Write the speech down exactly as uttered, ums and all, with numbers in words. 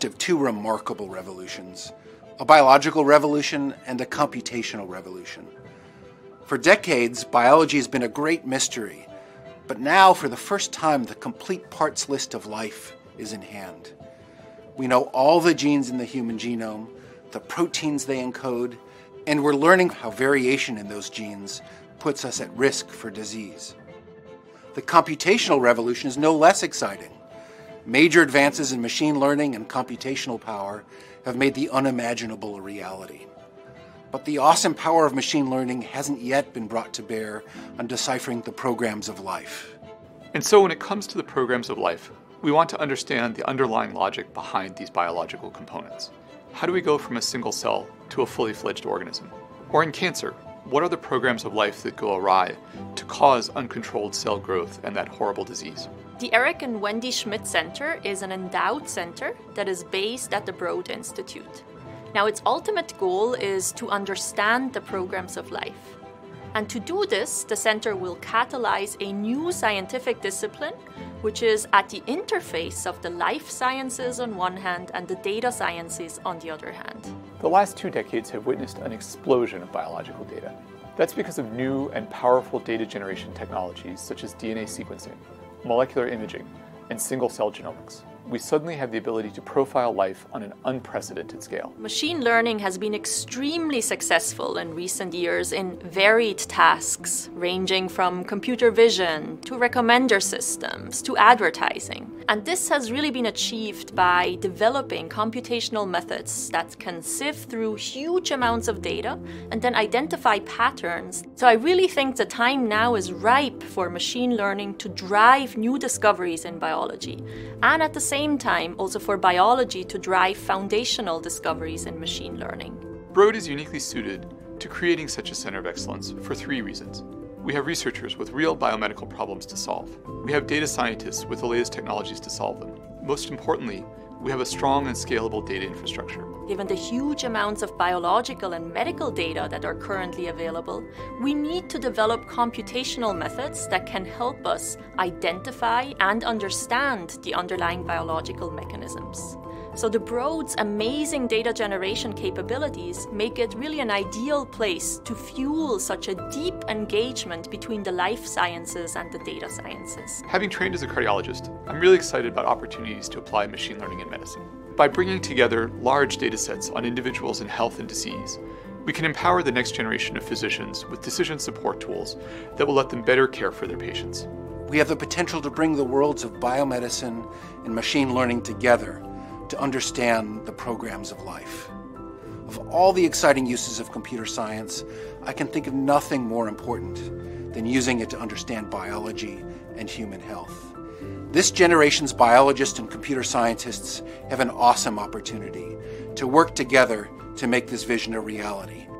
first of two remarkable revolutions, a biological revolution and a computational revolution. For decades, biology has been a great mystery, but now, for the first time, the complete parts list of life is in hand. We know all the genes in the human genome, the proteins they encode, and we're learning how variation in those genes puts us at risk for disease. The computational revolution is no less exciting. Major advances in machine learning and computational power have made the unimaginable a reality. But the awesome power of machine learning hasn't yet been brought to bear on deciphering the programs of life. And so when it comes to the programs of life, we want to understand the underlying logic behind these biological components. How do we go from a single cell to a fully fledged organism? Or in cancer, what are the programs of life that go awry to cause uncontrolled cell growth and that horrible disease? The Eric and Wendy Schmidt Center is an endowed center that is based at the Broad Institute. Now, its ultimate goal is to understand the programs of life. And to do this, the center will catalyze a new scientific discipline, which is at the interface of the life sciences on one hand and the data sciences on the other hand. The last two decades have witnessed an explosion of biological data. That's because of new and powerful data generation technologies such as D N A sequencing, molecular imaging, and single-cell genomics. We suddenly have the ability to profile life on an unprecedented scale. Machine learning has been extremely successful in recent years in varied tasks, ranging from computer vision to recommender systems to advertising. And this has really been achieved by developing computational methods that can sift through huge amounts of data and then identify patterns. So I really think the time now is ripe for machine learning to drive new discoveries in biology, and at the same time also for biology to drive foundational discoveries in machine learning. Broad is uniquely suited to creating such a center of excellence for three reasons. We have researchers with real biomedical problems to solve. We have data scientists with the latest technologies to solve them. Most importantly, we have a strong and scalable data infrastructure. Given the huge amounts of biological and medical data that are currently available, we need to develop computational methods that can help us identify and understand the underlying biological mechanisms. So the Broad's amazing data generation capabilities make it really an ideal place to fuel such a deep engagement between the life sciences and the data sciences. Having trained as a cardiologist, I'm really excited about opportunities to apply machine learning in medicine. By bringing together large data sets on individuals in health and disease, we can empower the next generation of physicians with decision support tools that will let them better care for their patients. We have the potential to bring the worlds of biomedicine and machine learning together to understand the programs of life. Of all the exciting uses of computer science, I can think of nothing more important than using it to understand biology and human health. This generation's biologists and computer scientists have an awesome opportunity to work together to make this vision a reality.